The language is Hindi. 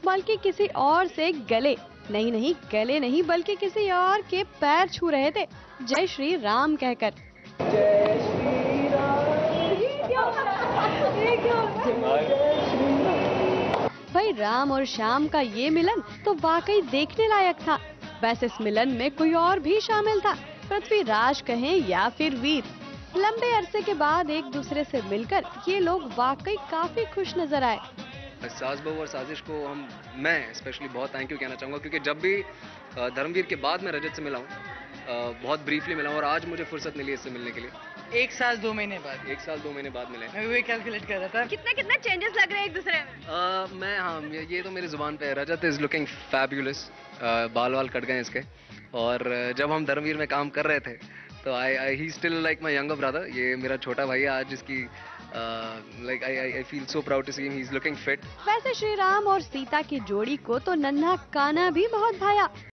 बल्कि किसी और से गले नहीं गले नहीं बल्कि किसी और के पैर छू रहे थे, जय श्री राम कहकर। जय श्री राम। ये क्या? भाई राम और श्याम का ये मिलन तो वाकई देखने लायक था। वैसे इस मिलन में कोई और भी शामिल था, पृथ्वीराज कहें या फिर वीर। लंबे अरसे के बाद एक दूसरे से मिलकर ये लोग वाकई काफी खुश नजर आए। सास बहू और साजिश को मैं स्पेशली बहुत थैंक यू कहना चाहूँगा, क्योंकि जब भी धर्मवीर के बाद मैं रजत से मिला हूँ, बहुत ब्रीफली मिला हूँ और आज मुझे फुर्सत मिली इससे मिलने के लिए। 1 साल 2 महीने बाद। 1 साल 2 महीने बाद मिले। मैं वही कैलकुलेट कर रहा था। कितने चेंजेस लग रहे हैं एक दूसरे में। मैं ये तो मेरी जुबान पे है। Rajat is looking fabulous. बाल कट गए इसके। और जब हम धर्मवीर में काम कर रहे थे तो he still like my younger brother. ये मेरा छोटा भाई है आज, जिसकी like I feel so proud to see him. He is looking fit. वैसे श्री राम और सीता की जोड़ी को तो नन्हा कान्हा भी बहुत भाया।